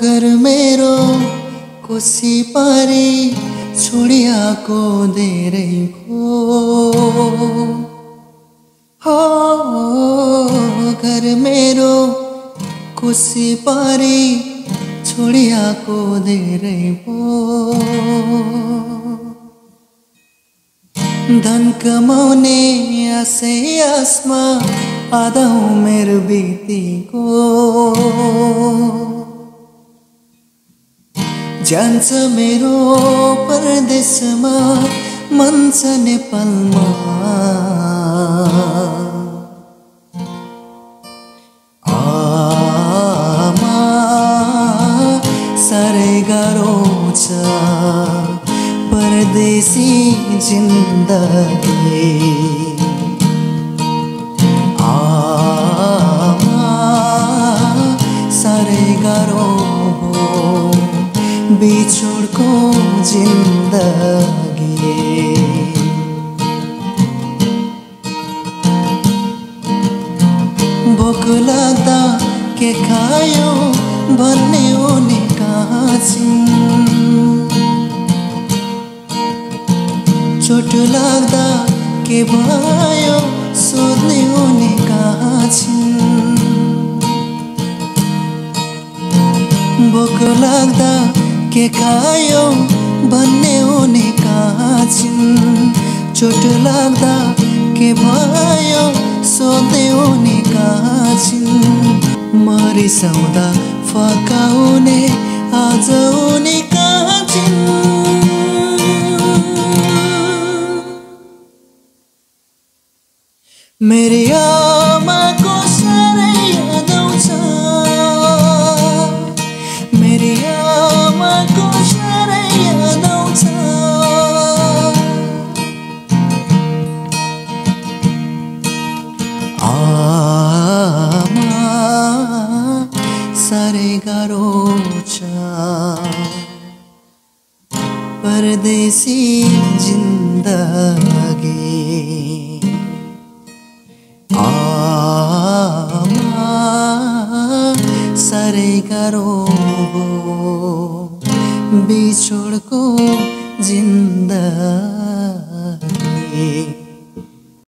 घर मेरो कोसी पारी छोडियाको धेरै हो घर मेरो कोसी पारी छोडियाको धेरै हो धन कमाउने आशै आसमा आधा उमेर बितेको जान्छ मेरो परदेशमा मन छ नेपालमा आमा साह्रै गाह्रो छ परदेशी जिन्दगी आमा साह्रै गाह्रो बिछोडको जिन्दगी भोक लाग्दा के खायो भन्ने उनी कहाँ छिन् चोट लाग्दा के भयो सोध्ने उनी कहाँ छिन् भोक लाग्दा के खायो भन्ने उनी कहाँ छिन् चोट लाग्दा के भयो सोध्ने उनी कहाँ छिन् मरिसाउँदा फकाउने आज उनी कहाँ छिन् मेरी आमाको साह्रै याद आउँछ मेरी आमाको साह्रै याद आउँछ आमा साह्रै गाह्रो छ परदेशी जिन्दगी आमा साह्रै गाह्रो बिछोडको